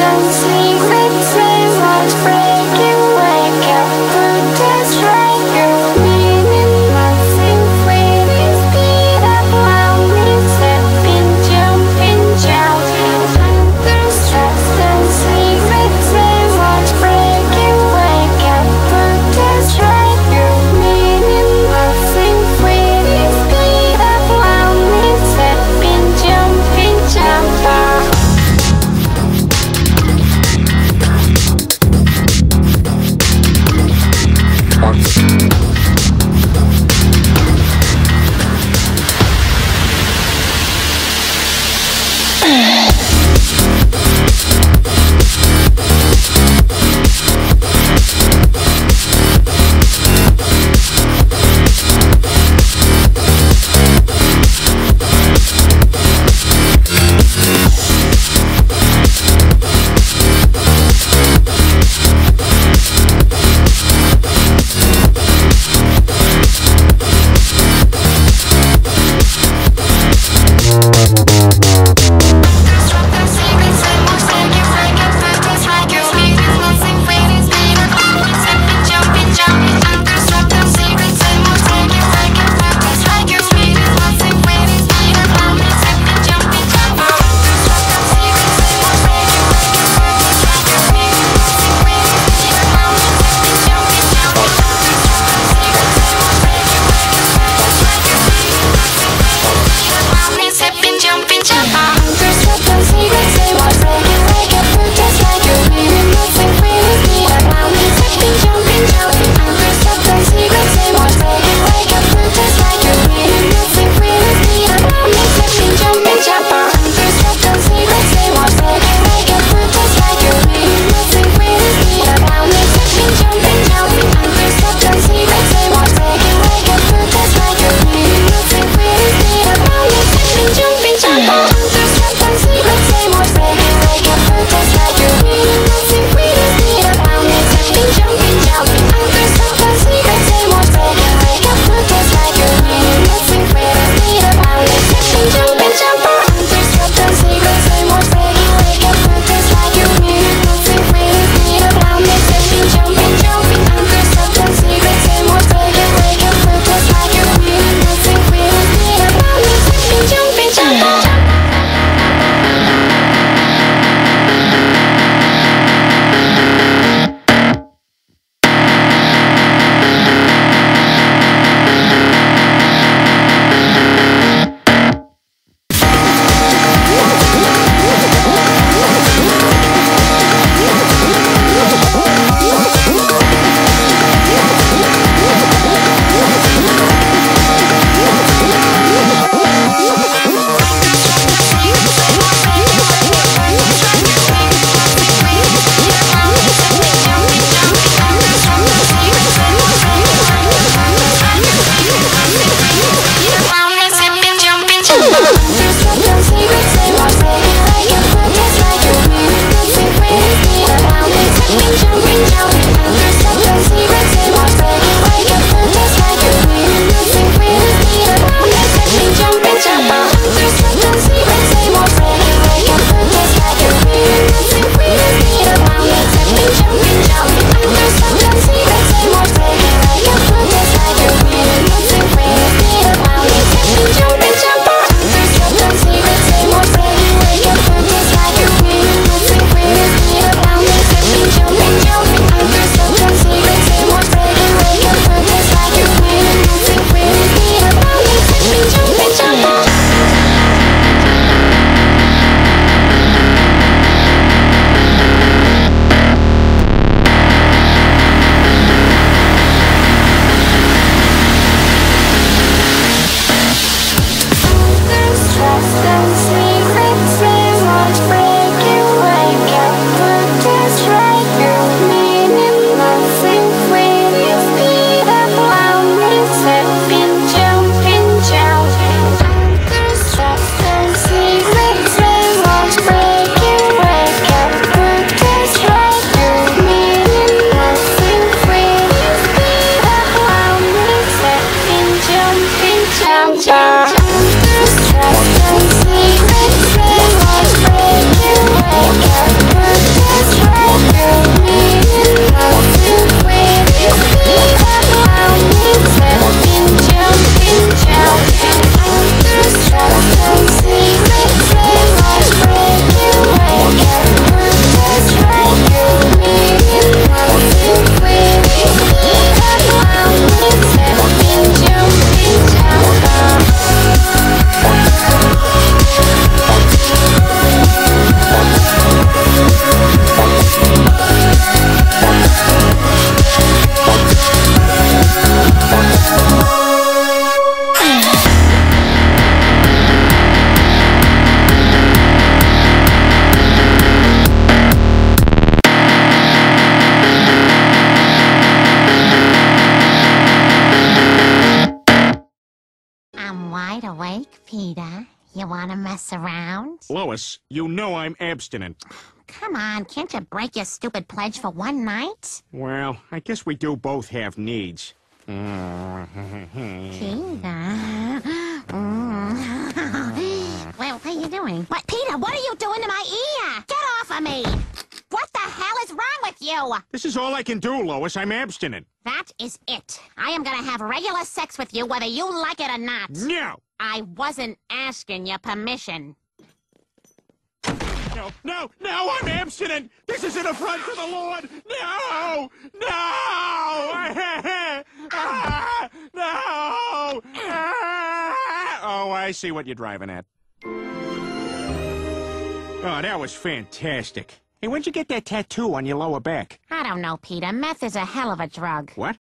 Disrupt the secrets and most awake, Peter? You want to mess around? Lois, you know I'm abstinent. Come on, can't you break your stupid pledge for one night? Well, I guess we do both have needs. Peter. Well, what are you doing? What, Peter, what are you doing to my ear? Get off of me! What the hell is wrong with you? This is all I can do, Lois. I'm abstinent. That is it. I am gonna have regular sex with you whether you like it or not. No! I wasn't asking your permission. No, I'm abstinent! This is an affront to the Lord! No! No! No! Oh, I see what you're driving at. Oh, that was fantastic. Hey, when'd you get that tattoo on your lower back? I don't know, Peter. Meth is a hell of a drug. What?